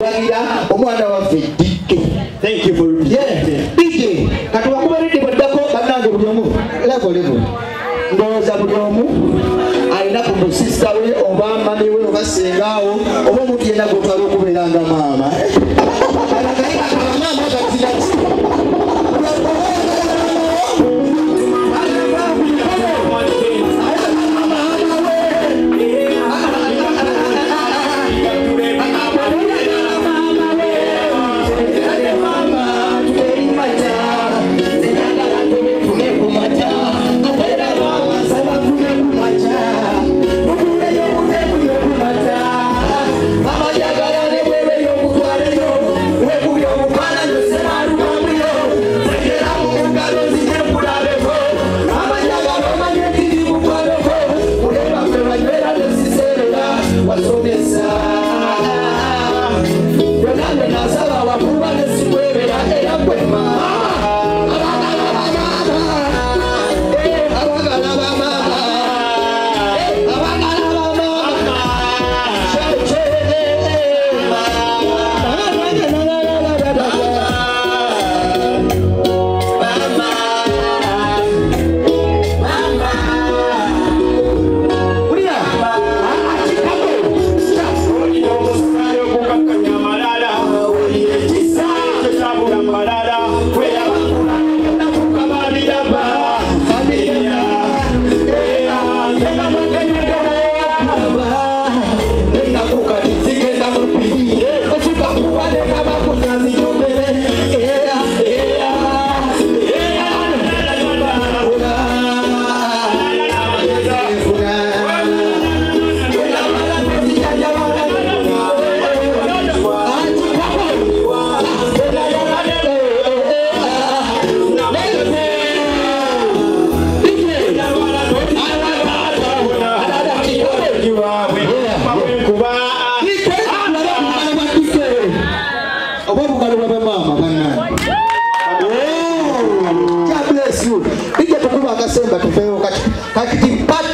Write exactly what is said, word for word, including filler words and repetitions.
omwana waffe D K. Thank you for yeah D K katuwa kubaridi badako banange buli omu level level ndowooza buli omu alina ku musista we oba mami we oba sengaawo oba omuntu yenna gwotwala okubeera nga maama God bless you. Ije tukuba akasemba tufeyo kati kati